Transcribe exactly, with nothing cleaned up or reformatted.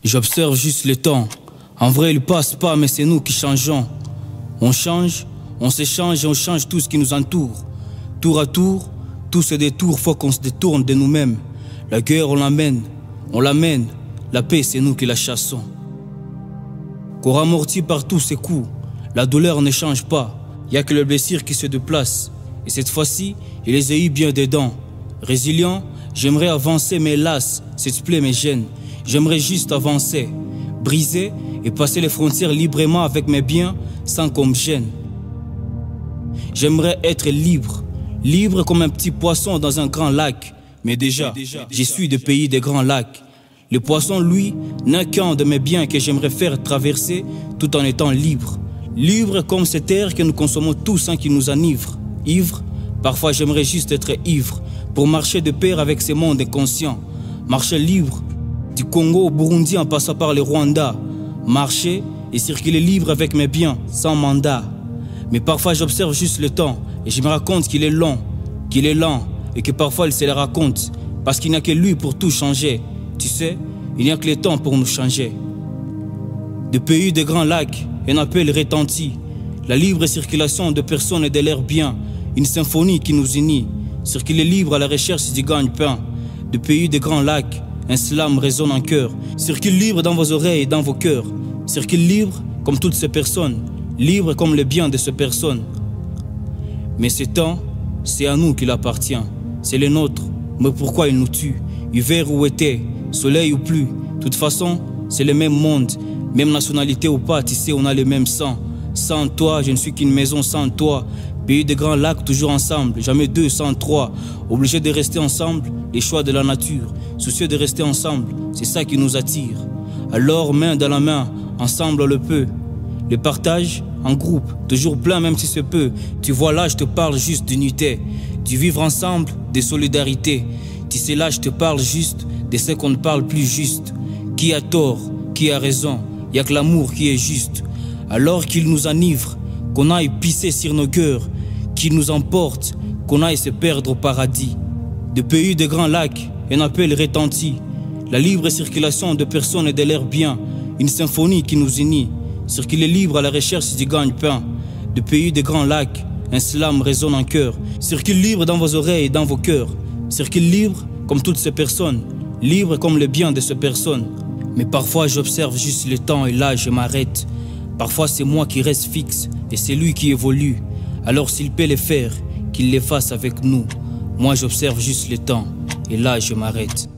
J'observe juste le temps. En vrai, il passe pas, mais c'est nous qui changeons. On change, on s'échange et on change tout ce qui nous entoure. Tour à tour, tout se détourne, faut qu'on se détourne de nous-mêmes. La guerre, on l'amène, on l'amène. La paix, c'est nous qui la chassons. Qu'on ramortit par tous ces coups, la douleur ne change pas. Y a que le blessure qui se déplace. Et cette fois-ci, il les a eu bien dedans. Résilient, j'aimerais avancer, mais hélas, cette plaie me gêne. J'aimerais juste avancer, briser et passer les frontières librement avec mes biens sans qu'on me gêne. J'aimerais être libre, libre comme un petit poisson dans un grand lac. Mais déjà, je suis du pays des grands lacs. Le poisson, lui, n'a qu'un de mes biens que j'aimerais faire traverser tout en étant libre. Libre comme cet air que nous consommons tous sans qu'il nous enivre. Ivre, parfois j'aimerais juste être ivre pour marcher de pair avec ces mondes inconscients. Marcher libre, du Congo au Burundi en passant par le Rwanda. Marcher et circuler libre avec mes biens, sans mandat. Mais parfois j'observe juste le temps et je me raconte qu'il est long, qu'il est lent et que parfois il se le raconte. Parce qu'il n'y a que lui pour tout changer. Tu sais, il n'y a que le temps pour nous changer. De pays de grands lacs, un appel retentit. La libre circulation de personnes et de l'air bien. Une symphonie qui nous unit. Circuler libre à la recherche du gagne-pain. De pays de grands lacs, un slam résonne en cœur. Circule libre dans vos oreilles et dans vos cœurs. Circule libre comme toutes ces personnes. Libre comme le bien de ces personnes. Mais ce temps, c'est à nous qu'il appartient. C'est le nôtre. Mais pourquoi il nous tue? Hiver ou été, soleil ou pluie. De toute façon, c'est le même monde. Même nationalité ou pas, tu sais, on a le même sang. Sans toi, je ne suis qu'une maison sans toi. Pays de grands lacs, toujours ensemble. Jamais deux sans trois. Obligés de rester ensemble, les choix de la nature. Soucieux de rester ensemble, c'est ça qui nous attire. Alors, main dans la main, ensemble on le peut. Le partage, en groupe, toujours plein même si c'est peu. Tu vois là, je te parle juste d'unité. Du vivre ensemble, de solidarité. Tu sais là, je te parle juste de ce qu'on ne parle plus juste. Qui a tort, qui a raison, y a que l'amour qui est juste. Alors qu'il nous enivre, qu'on aille pisser sur nos cœurs, qu'il nous emporte, qu'on aille se perdre au paradis. De pays de grands lacs, un appel retentit. La libre circulation de personnes et de l'air bien, une symphonie qui nous unit. Circuler libre à la recherche du gagne-pain. De pays de grands lacs, un slam résonne en cœur. Circule libre dans vos oreilles et dans vos cœurs. Circule libre comme toutes ces personnes, libre comme le bien de ces personnes. Mais parfois j'observe juste le temps et là je m'arrête. Parfois c'est moi qui reste fixe et c'est lui qui évolue. Alors s'il peut le faire, qu'il le fasse avec nous. Moi j'observe juste le temps et là je m'arrête.